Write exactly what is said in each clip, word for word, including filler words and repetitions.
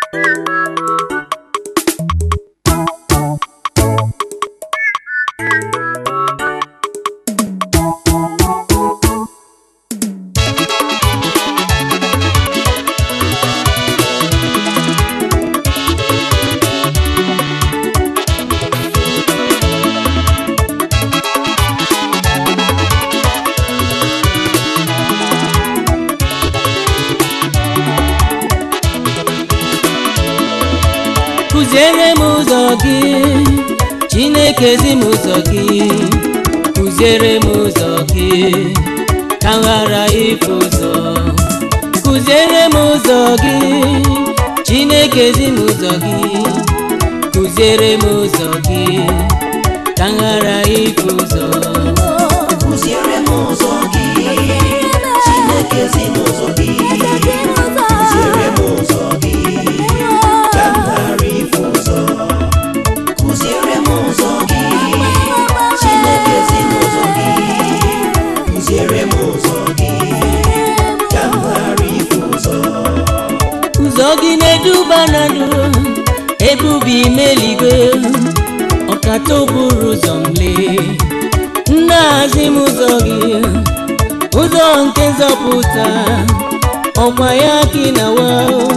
Kuziere m ụzọ gị, Chineke zi m ụzọ gị. Kuziere m ụzọ gị, ka m ghara ifu ụzọ. Kuziere m ụzọ gị, Chineke zi m ụzọ gị. Kuziere m ụzọ gị, ka m ghara ifu ụzọ. Kuziere m ụzọ gị, Chineke zi m ụzọ gị. Kuziere m ụzọ gị, ka m ghara ifu ụzọ. Kuziere m ụzọ gị, Chineke zi m ụzọ gị. Kuziere m ụzọ gị, ka m ghara ifu ụzọ. Ụzọ gị na-eduba na ndụ, ebube ime eluigwe, ọkata okporo ụzọ m lee. Nna-hazi m ụzọ gị, ụzọ nke nzọpụta, ọkwa ya ka ị na-awa.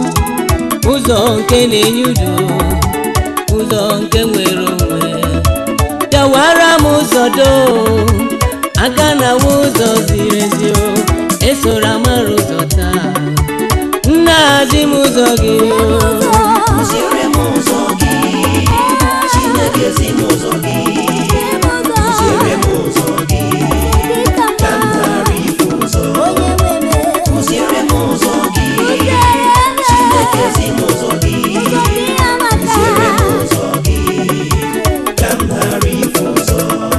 Ụzọ nke na-enye udo, ụzọ nke nwere onwe. Bịawara m ụzọ doo, aka na-awa ụzọ ziri ezi, esoro amara ụzọ taa. Nna-hazi m ụzọ gị. Kuziere m ụzọ gị, Chineke zi m ụzọ gị. Kuziere m ụzọ gị, ka m ghara ifu ụzọ. Kuziere m ụzọ gị, Chineke zi m ụzọ gị. Kuziere m ụzọ gị, ka m ghara ifu ụzọ.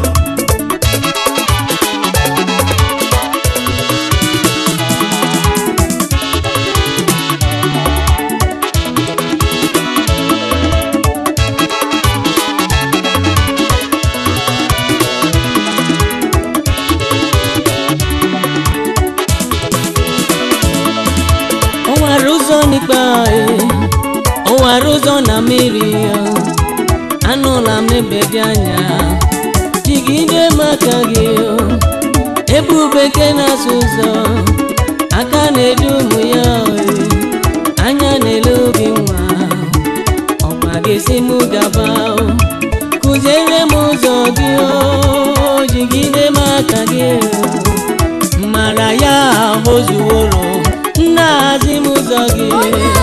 O nwere ụzọ n'ikpe anyị, o nwere ụzọ na mmiri ya. Anụla m n'ebe dị anya, jigide m aka gị. Ebube nke na-asụ ụzọ, aka na-edu ụmụ ya. Anya na-ele obi nwa, ọkwa gị si m gaba. Kuziere m ụzọ gị, jigide m aka gị. Mara ya ozuworo, Nna-hazi m ụzọ gị.